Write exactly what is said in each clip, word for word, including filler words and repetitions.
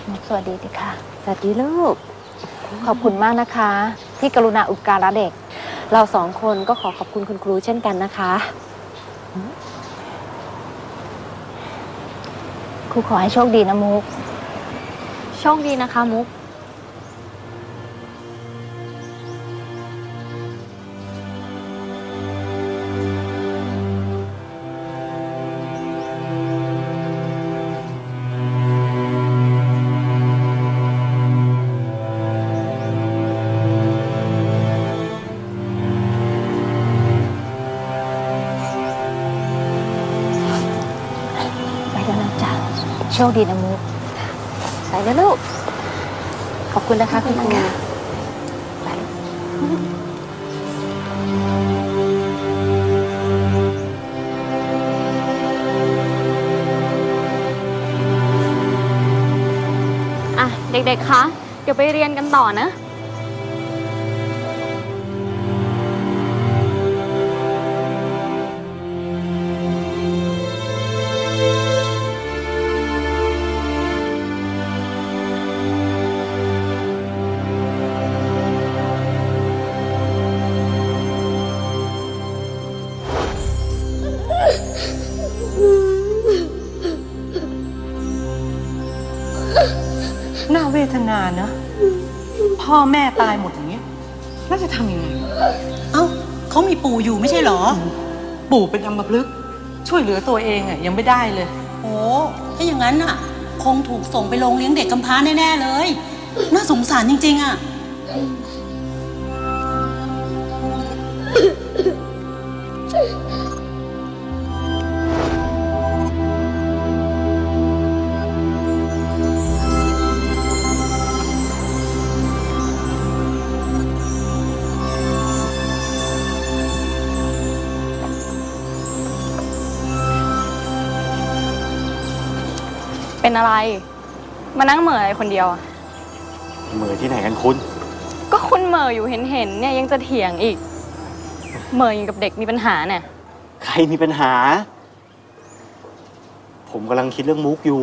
สวัสดีดิค่ะสวัสดีลูกขอบคุณมากนะคะที่กรุณาอุปการะเด็กเราสองคนก็ขอขอบคุณคุณครูเช่นกันนะคะครูขอให้โชคดีนะมุกโชคดีนะคะมุกโชคดีนะมุกไปนะลูกขอบคุณนะคะคุณครูไปอ่ะเด็กๆคะเดี๋ยวไปเรียนกันต่อนะน่าเวทนานะพ่อแม่ตายหมดอย่างนี้แล้วจะทำยังไงเอ้าเขามีปู่อยู่ไม่ใช่เหรอปู่เป็นอัมพฤกษ์ช่วยเหลือตัวเองอ่ะยังไม่ได้เลยโอ้ถ้าอย่างนั้นอ่ะคงถูกส่งไปโรงเลี้ยงเด็กกำพร้าแน่ๆเลยน่าสงสารจริงๆอ่ะเป็นอะไรมานั่งเหม่ออะไรคนเดียวอะเหม่อที่ไหนกันคุณก็คุณเหม่ออยู่เห็นๆเนี่ยยังจะเถียงอีกเหม่ออยู่กับเด็กมีปัญหาเนี่ยใครมีปัญหาผมกำลังคิดเรื่องมุกอยู่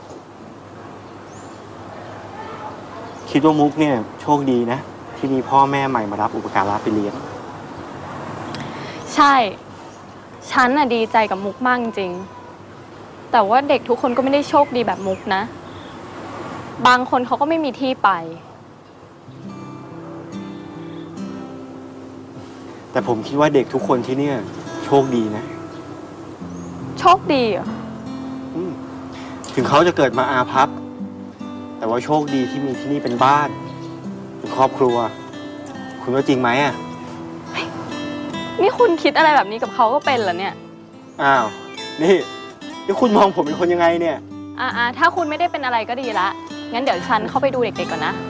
คิดว่ามุกเนี่ยโชคดีนะที่มีพ่อแม่ใหม่มารับอุปการะไปเลี้ยงใช่ฉันน่ะดีใจกับมุกมากจริงแต่ว่าเด็กทุกคนก็ไม่ได้โชคดีแบบมุกนะบางคนเขาก็ไม่มีที่ไปแต่ผมคิดว่าเด็กทุกคนที่เนี่ยโชคดีนะโชคดีเหรอถึงเขาจะเกิดมาอาภัพแต่ว่าโชคดีที่มีที่นี่เป็นบ้านเป็นครอบครัวคุณว่าจริงไหมอ่ะนี่คุณคิดอะไรแบบนี้กับเขาก็เป็นเหรอเนี่ยอ้าวนี่นี่คุณมองผมเป็นคนยังไงเนี่ยอ่าถ้าคุณไม่ได้เป็นอะไรก็ดีละงั้นเดี๋ยวฉันเข้าไปดูเด็กๆก่อนนะ